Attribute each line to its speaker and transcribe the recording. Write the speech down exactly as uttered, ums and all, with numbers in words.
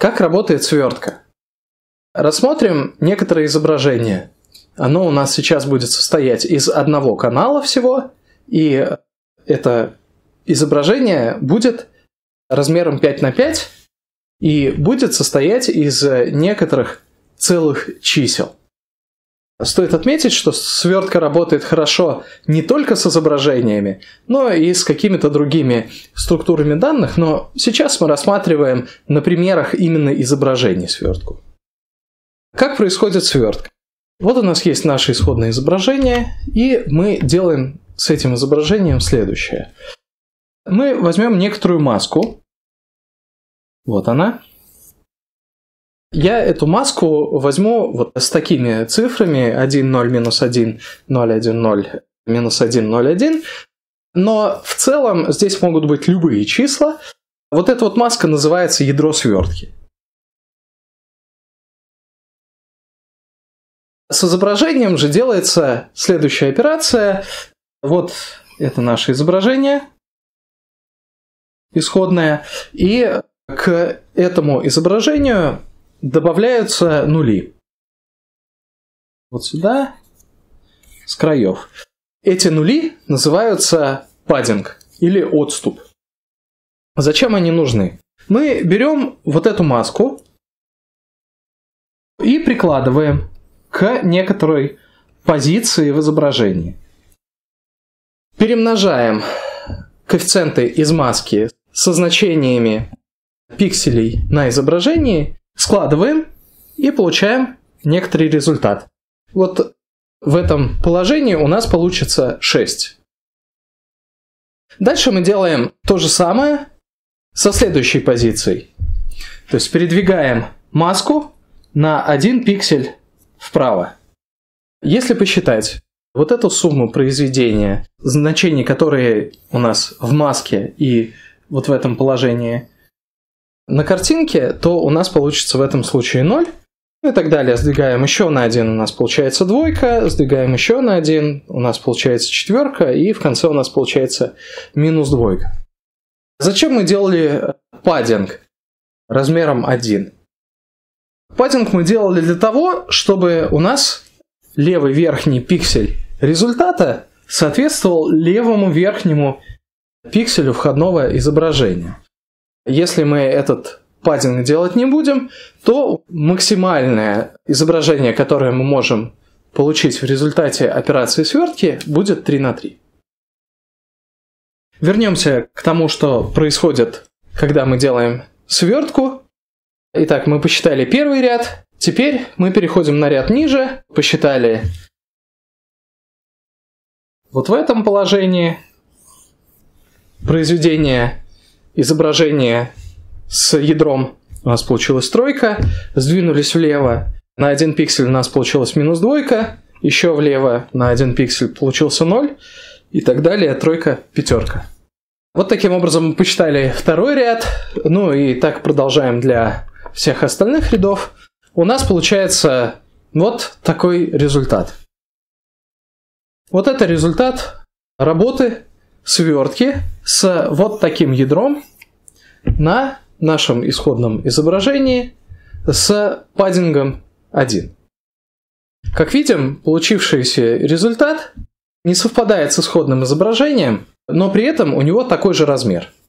Speaker 1: Как работает свертка? Рассмотрим некоторые изображения. Оно у нас сейчас будет состоять из одного канала всего, и это изображение будет размером пять на пять и будет состоять из некоторых целых чисел. Стоит отметить, что свертка работает хорошо не только с изображениями, но и с какими-то другими структурами данных, но сейчас мы рассматриваем на примерах именно изображений свертку. Как происходит свертка? Вот у нас есть наше исходное изображение, и мы делаем с этим изображением следующее. Мы возьмем некоторую маску. Вот она. Я эту маску возьму вот с такими цифрами один, ноль, минус один, ноль, один, ноль, минус один, ноль, один. Но в целом здесь могут быть любые числа. Вот эта вот маска называется ядро свертки. С изображением же делается следующая операция. Вот это наше изображение исходное. И к этому изображению добавляются нули. Вот сюда, с краев. Эти нули называются паддинг или отступ. Зачем они нужны? Мы берем вот эту маску и прикладываем к некоторой позиции в изображении. Перемножаем коэффициенты из маски со значениями пикселей на изображении, складываем и получаем некоторый результат. Вот в этом положении у нас получится шесть. Дальше мы делаем то же самое со следующей позицией. То есть передвигаем маску на один пиксель вправо. Если посчитать вот эту сумму произведения, значений, которые у нас в маске и вот в этом положении на картинке, то у нас получится в этом случае ноль. Ну и так далее. Сдвигаем еще на один, у нас получается двойка. Сдвигаем еще на один, у нас получается четверка. И в конце у нас получается минус двойка. Зачем мы делали паддинг размером один? Паддинг мы делали для того, чтобы у нас левый верхний пиксель результата соответствовал левому верхнему пикселю входного изображения. Если мы этот паддинг делать не будем, то максимальное изображение, которое мы можем получить в результате операции свертки, будет три на три. Вернемся к тому, что происходит, когда мы делаем свертку. Итак, мы посчитали первый ряд. Теперь мы переходим на ряд ниже. Посчитали вот в этом положении произведение изображения с ядром. У нас получилась тройка. Сдвинулись влево. На один пиксель у нас получилась минус двойка. Еще влево на один пиксель получился ноль. И так далее. Тройка, пятерка. Вот таким образом мы посчитали второй ряд. Ну и так продолжаем для всех остальных рядов. У нас получается вот такой результат. Вот это результат работы свертки с вот таким ядром на нашем исходном изображении с паддингом один. Как видим, получившийся результат не совпадает с исходным изображением, но при этом у него такой же размер.